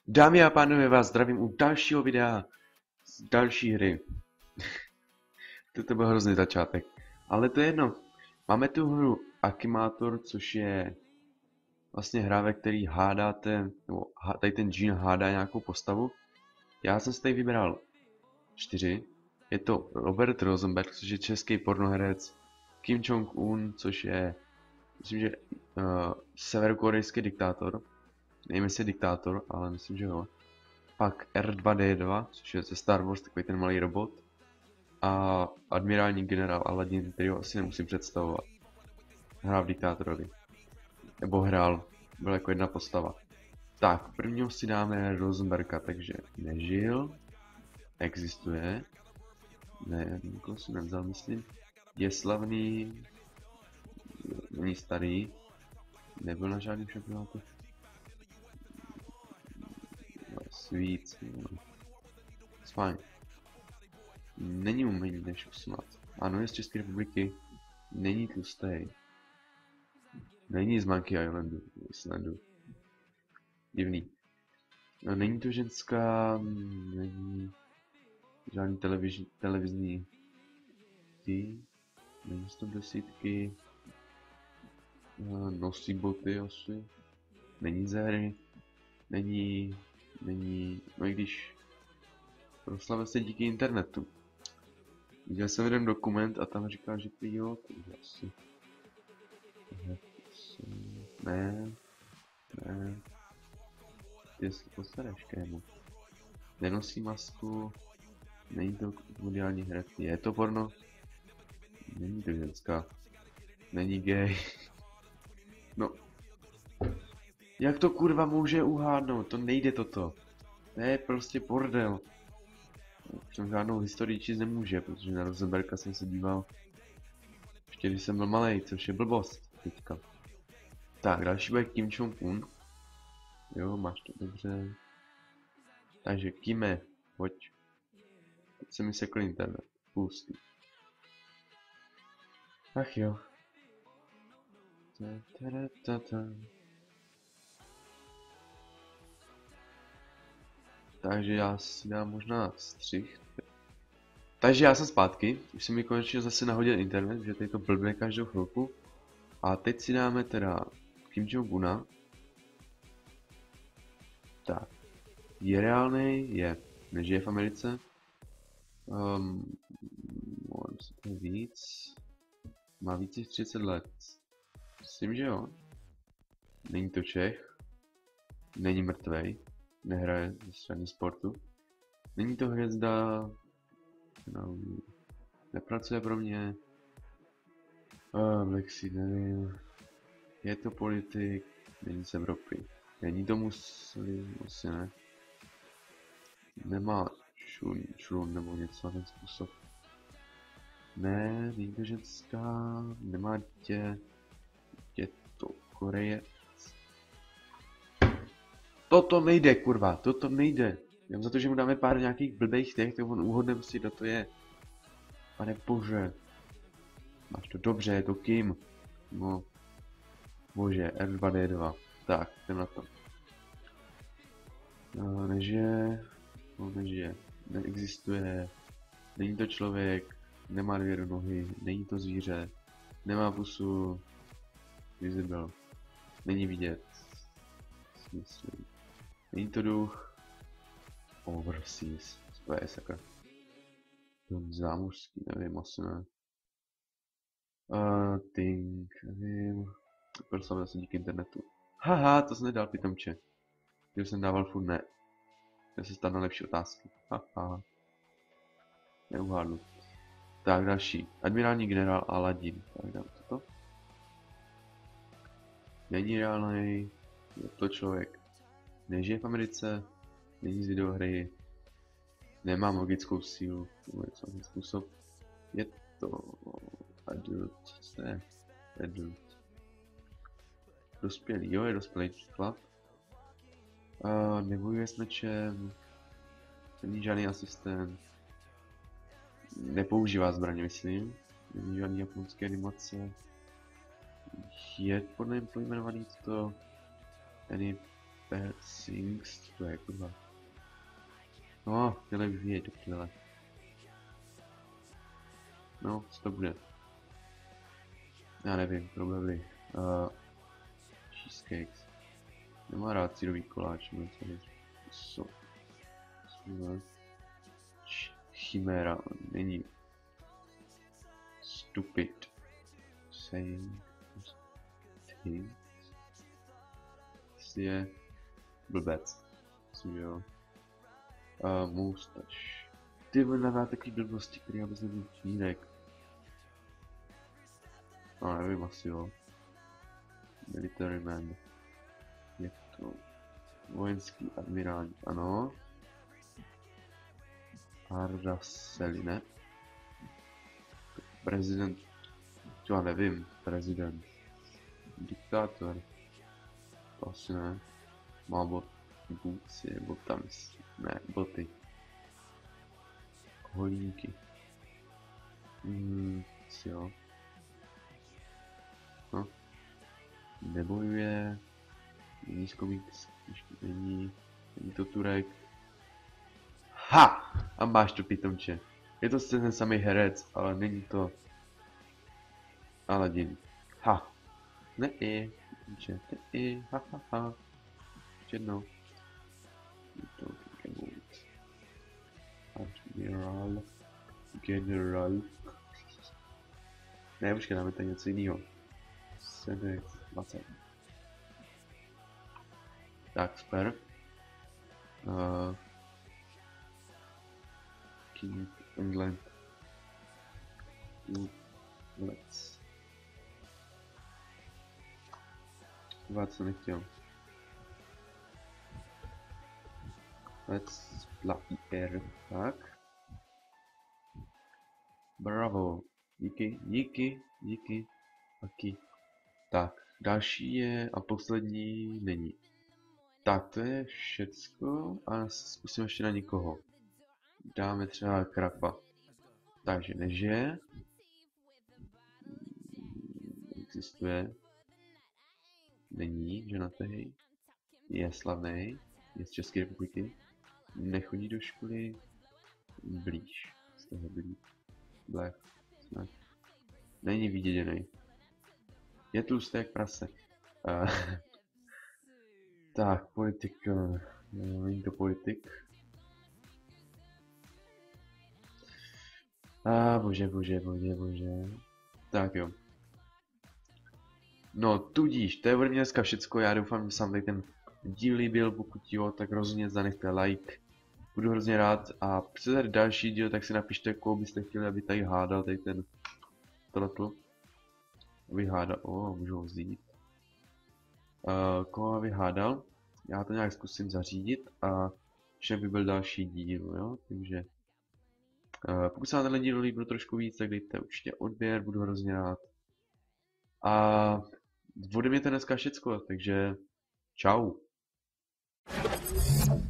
Dámy a pánové, vás zdravím u dalšího videa z další hry. To byl hrozný začátek. Ale to je jedno. Máme tu hru Akimátor, což je vlastně hra, ve který hádáte, nebo tady ten džín hádá nějakou postavu. Já jsem si tady vybral 4. Je to Robert Rosenberg, což je český pornoherec. Kim Jong-un, což je, myslím, že severokorejský diktátor. Nevím, jestli je diktátor, ale myslím, že jo. Pak R2D2, což je ze Star Wars, takový ten malý robot. A admirální generál Aladdin, který ho asi nemusím představovat. Hrál v Diktátorovi. Nebo hrál, byl jako jedna postava. Tak, prvního si dáme Rosenberga, takže nežil. Existuje. Ne, nikoho si nevzal, myslím. Je slavný. Není starý. Nebyl na žádném šampionátu. Svíc. Fajn. Není mu méně než 18. Ano, je z České republiky. Není tlustý. Není z Monkey Islandu. Divný. No, není to ženská, není žádný televizní není 110, nosí boty asi, není ze hry, no i když proslavil se díky internetu. Viděl jsem jeden dokument a tam říkal, že ty jo, takže asi. Ne. Jestli to stareš, kému. Nenosí masku, není to mediální herectví, je to porno? Není to ženská. Není gay. No. Jak to kurva může uhádnout? To nejde toto. To je prostě bordel. Jsem žádnou historii číst nemůže, protože na Rosenberga jsem se díval ještě když jsem byl malej, což je blbost teďka. Tak, další bude Kim Jong-un. Jo, máš to dobře. Takže Kime, pojď. Teď se mi sekl internet. Pustý. Ach jo. Takže já si dám možná střih. Takže já jsem zpátky. Už se mi konečně zase nahodil internet, že tady to blbne každou chvilku. A teď si dáme teda Kim Jong-una. Tak. Je je. Nežije v Americe. To víc. Má víc než 30 let. Myslím, že jo. Není to Čech. Není mrtvej. Nehraje ze strany sportu. Není to hvězda. No, nepracuje pro mě. Lexi, nevím. Je to politik. Není z Evropy. Není to muslim, asi ne. Nemá šrun nebo něco na ten způsob. Ne, není to ženská, nemá dítě. Je to Korejec. Toto nejde, kurva, toto nejde. Jenom za to, že mu dáme pár nějakých blbejch těch, tak on uhodne si, kdo to je. Pane bože. Máš to dobře, je to Kim. No. Bože, R2D2. Tak, jdem na to. Nežije. Neexistuje. Není to člověk. Nemá 2 nohy. Není to zvíře. Nemá pusu. Visible. Není vidět. Myslím. Není to duch. Overseas. To je sakra. Zámořský, nevím, asi ne. Think, nevím. Proslavil se díky internetu. Haha, to jsem nedal, pitomče. Když jsem dával furt ne. Já se stát na lepší otázky. Haha. Neuhádnu. Tak, další. Admirální generál Aladdin. Tak dám toto. Není reálnej. Je to člověk. Nežije v Americe. Není z videohry. Nemá logickou sílu. Nebo něco na způsob. Je to adult. Co je? Adult. Dospělý. Jo, je dospělý chlap. Nebojuje s mečem. Není žádný asistent. Nepoužívá zbraně, myslím. Není žádný japonské animace. Je podle něj pojmenovaný toto. Ten je Bad Things, co to je, kurva. No, chtěli bych vědět, do chvíle. No, co to bude? Já nevím, probably. Cheesecakes. Nemá rád sírový koláč, no co? Chimera, není. Stupid. Saying things. Je blbec. Myslím, že jo. Moustache. Ty vole, takový blbosti, který já vůbec nevím čínek. No, nevím, asi jo. Military man. Je to vojenský admirál, ano. Araceli, ne? Prezident, to já nevím, prezident. Diktátor. To asi ne. Má boty, botams, ne, boty. Holínky. Asi jo. No. Nebojuje. Není z komiks, není to Turek. Ha! A máš to, pitomče. Je to ten samý herec, ale není to Aladin. Ha! Ne i, pitomče, ne i, ha ha ha. Ještě jednou. General. Ne, počkej, dáme tady něco jiného. Sedex 20. Tak, super. King England. Let's. Co nechtěl. Let's play air. Tak. Bravo. Díky. Taky. Tak, další je a poslední není. Tak, to je všecko a zkusím ještě na někoho. Dáme třeba krapa. Takže nežije. Existuje. Není ženatý. Je slavný. Je z České republiky. Nechodí do školy. Blíž. Z toho blíž. Black. Snack. Není vyděděný. Je tlustý jak prase. Tak, politik. Není to politik. Bože. Tak jo. No, tudíž, to je ode mě dneska všecko. Já doufám, že se vám tady ten díl líbil. Pokud jo, tak rozhodně zanechte like. Budu hrozně rád. A před další díl, tak si napište, koho byste chtěli, aby tady hádal tady ten tohleto. Aby hádal, můžu ho vzít. Koho aby hádal. Já to nějak zkusím zařídit a vše by byl další díl, jo, takže pokud se vám tenhle díl líbil trošku víc, tak dejte určitě odběr, budu hrozně rád. A ode mě to dneska všecko, takže čau.